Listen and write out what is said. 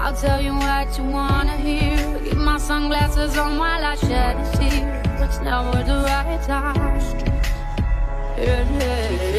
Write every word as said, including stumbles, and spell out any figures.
I'll tell you what you wanna hear. Keep my sunglasses on while I shed a tear. It's never the right time. Yeah, yeah.